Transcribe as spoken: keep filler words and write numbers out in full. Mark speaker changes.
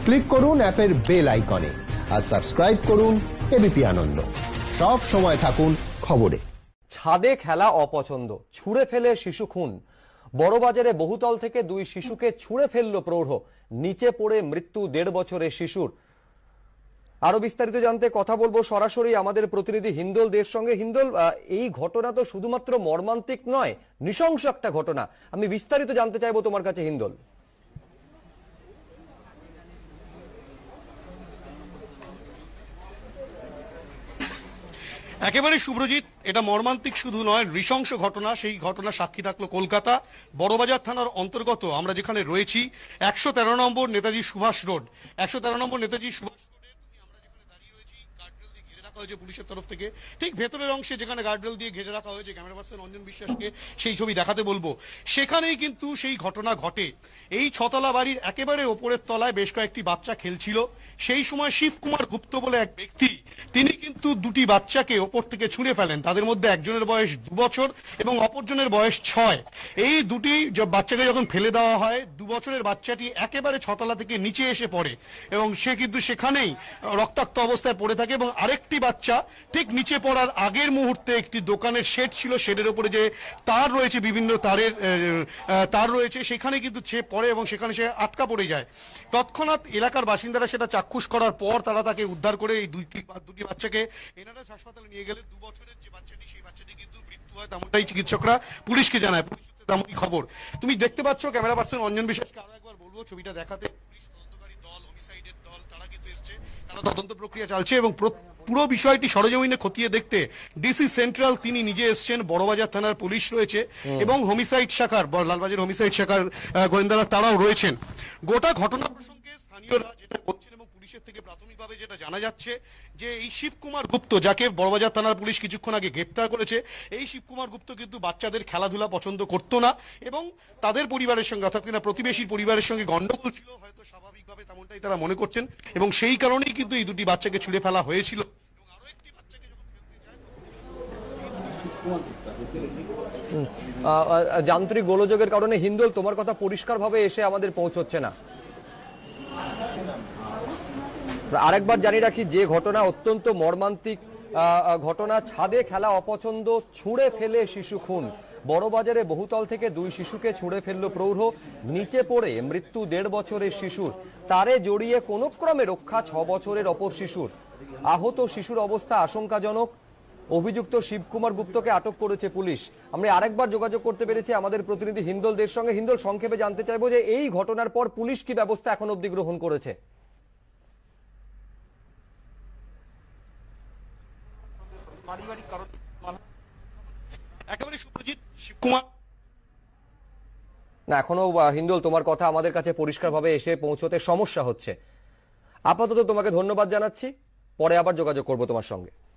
Speaker 1: Click করুন অ্যাপের bell আইকনে আর সাবস্ক্রাইব করুন এবিপি আনন্দ। সব সময় থাকুন খবরে।
Speaker 2: ছাদে খেলা অপছন্দ, ছুঁড়ে ফেলে শিশু খুন। বড়বাজারে বহুতল থেকে দুই শিশুকে ছুঁড়ে ফেলল প্রৌঢ়, নিচে পড়ে মৃত্যু দেড় বছরের শিশুর। আরো বিস্তারিত জানতে কথা বলবো সরাসরি আমাদের প্রতিনিধি হিন্দল দের সঙ্গে। হিন্দল, এই ঘটনা তো শুধুমাত্র মর্মান্তিক নয়, নৃশংস একটা ঘটনা। আমি বিস্তারিত জানতে চাইবো তোমার কাছে হিন্দল।
Speaker 3: একেবারে শুভ্রজিৎ, এটা মর্মান্তিক শুধু নয়, নৃশংস ঘটনা। সেই ঘটনা সাক্ষী থাকলো কলকাতা বড়বাজার থানার অন্তর্গত আমরা যেখানে রয়েছি, একশো তেরো নম্বর নেতাজি সুভাষ রোড। একশো তেরো নম্বর নেতাজি সুভাষ পুলিশের তরফ থেকে ঠিক ভেতরের অংশে যেখানে গার্ডরেল দিয়ে ঘিরে রাখা হয়েছে, ক্যামেরা পার্সন অঞ্জন বিশ্বাসকে সেই ছবি দেখাতে বলবো, সেখানেই কিন্তু সেই ঘটনা ঘটে। এই ছতলা বাড়ির একেবারে ওপরের তলায় বেশ কয়েকটি বাচ্চা খেলছিল। সেই সময় শিবকুমার গুপ্ত বলে এক ব্যক্তি, তিনি কিন্তু দুটি বাচ্চাকে ওপর থেকে ছুঁড়ে ফেলেন। তাদের মধ্যে একজনের বয়স দু বছর এবং অপরজনের বয়স ছয়। এই দুটি বাচ্চাকে যখন ফেলে দেওয়া হয়, দু বছরের বাচ্চাটি একেবারে ছতলা থেকে নিচে এসে পড়ে এবং সে কিন্তু সেখানেই রক্তাক্ত অবস্থায় পড়ে থাকে। এবং আরেকটি বাচ্চা ঠিক নিচে পড়ার আগের মুহূর্তে একটি দোকানের শেড ছিল, শেডের উপরে যে তার রয়েছে, বিভিন্ন তারের তার রয়েছে, সেখানে কিন্তু সে পড়ে এবং সেখানে সে আটকা পড়ে যায়। তৎক্ষণাৎ এলাকার বাসিন্দারা সেটা চাক্ষুষ করার পর তারা তাকে উদ্ধার করে এই দুইটি দুটি বাচ্চাকে এনআরএস হাসপাতালে নিয়ে গেলে দু বছরের যে বাচ্চাটি, সেই বাচ্চাটি কিন্তু মৃত্যু হয়, তেমনটাই চিকিৎসকরা পুলিশকে জানায়। পুলিশ সূত্রে তেমনই খবর। তুমি দেখতে পাচ্ছ, ক্যামেরা পার্সন অঞ্জন বিশ্বাসকে আরো একবার বলবো ছবিটা দেখাতে। পুলিশ তদন্তকারী দল, হোমিসাইডের দল, তারা কিন্তু এসছে, তারা তদন্ত প্রক্রিয়া চলছে এবং পুরো বিষয়টি সরেজমিনে খতিয়ে দেখতে ডিসি সেন্ট্রাল তিনি নিজে এসছেন। বড়বাজার থানার পুলিশ রয়েছে এবং হোমিসাইড শাখার, লালবাজার হোমিসাইড শাখার গোয়েন্দারা তারাও রয়েছেন। গোটা ঘটনা প্রসঙ্গে স্থানীয়রা যেটা বলছেন এবং পুলিশের থেকে প্রাথমিকভাবে যেটা জানা যাচ্ছে যে এই শিবকুমার গুপ্ত, যাকে বড়বাজার থানার পুলিশ কিছুক্ষণ আগে গ্রেপ্তার করেছে, এই শিবকুমার গুপ্ত কিন্তু বাচ্চাদের খেলাধুলা পছন্দ করতো না এবং তাদের পরিবারের সঙ্গে, অর্থাৎ কিনা প্রতিবেশীর পরিবারের সঙ্গে গন্ডগোল ছিল হয়তো, স্বাভাবিকভাবে তেমনটাই তারা মনে করছেন এবং সেই কারণেই কিন্তু এই দুটি বাচ্চাকে ছুঁড়ে ফেলা হয়েছিল।
Speaker 2: যান্ত্রিক গোলযোগের কারণে হিন্দল তোমার কথা পরিষ্কারভাবে এসে আমাদের পৌঁছচ্ছে না। আরেকবার জানিয়ে রাখি, যে ঘটনা অত্যন্ত মর্মান্তিক ঘটনা, ছাদে খেলা অপছন্দ, ছুঁড়ে ফেলে শিশু খুন। বড়বাজারে বহুতল থেকে দুই শিশুকে ছুঁড়ে ফেলল প্রৌঢ়, নিচে পড়ে মৃত্যু দেড় বছরের শিশুর। তারে জড়িয়ে কোনো ক্রমে রক্ষা ছ বছরের অপর শিশুর। আহত শিশুর অবস্থা আশঙ্কাজনক। অভিযুক্ত শিবকুমার গুপ্তকে আটক করেছে পুলিশ। আমরা আরেকবার যোগাযোগ করতে পেরেছি আমাদের প্রতিনিধি হিন্দল দের সঙ্গে। হিন্দল, সংক্ষেপে জানতে চাইবো যে এই ঘটনার পর পুলিশ কি ব্যবস্থা এখন অবধি গ্রহণ করেছে? না, এখনো হিন্দল তোমার কথা আমাদের কাছে পরিষ্কারভাবে এসে পৌঁছতে সমস্যা হচ্ছে। আপাতত তোমাকে ধন্যবাদ জানাচ্ছি, পরে আবার যোগাযোগ করবো তোমার সঙ্গে।